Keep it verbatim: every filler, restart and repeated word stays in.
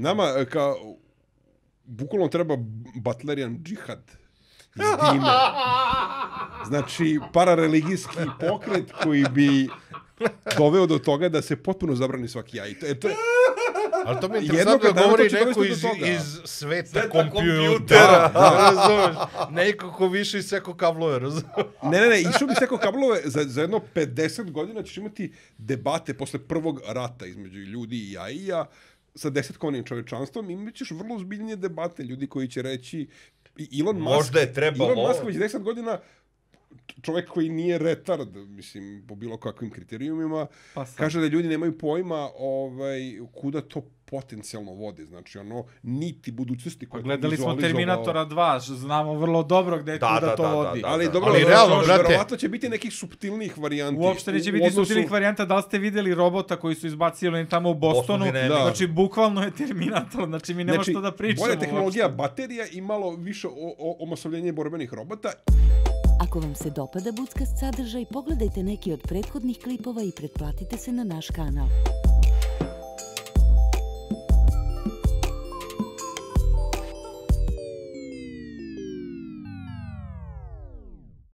Nama, kao, bukvalno treba butlerian džihad iz dime. Znači, parareligijski pokret koji bi doveo do toga da se potpuno zabrani svaki jaj. To je, to je, ali to mi je interesantno da govori neko iz, iz sveta, sveta kompjutera. kompjutera. Da, razumeš? Neko ko više iseko kablove, razumeš? Ne, ne, ne, išao bi iseko kablove, za, za jedno pedeset godina ćeš imati debate posle prvog rata između ljudi i jaija sa desetkovanim čovečanstvom, imat ćeš vrlo zbiljnije debate, ljudi koji će reći Elon Musk, možda je trebalo. Elon Musk već deset godina čovjek koji nije retard, mislim, po bilo kakvim kriterijumima, pa kaže da ljudi nemaju pojma ovaj, kuda to potencijalno vodi. Znači, ono, niti budućnosti koje... Pa gledali smo Terminatora dva, znamo vrlo dobro gde da, kuda da, to da, vodi. Da, da, ali da. dobro, ali realno, no, brate... verovatno će biti nekih suptilnih varijanti. Uopšte neće biti odnosu... suptilnih varijanta. Da li ste vidjeli robota koji su izbacili tamo u Bostonu? Boston, da. Znači, bukvalno je Terminator. Znači, mi nema znači, što da pričamo. Bolja tehnologija uopšte. Baterija i malo više omasovljenje borbenih robota. Ako vam se dopada Buckast sadržaj, pogledajte neki od prethodnih klipova i pretplatite se na naš kanal.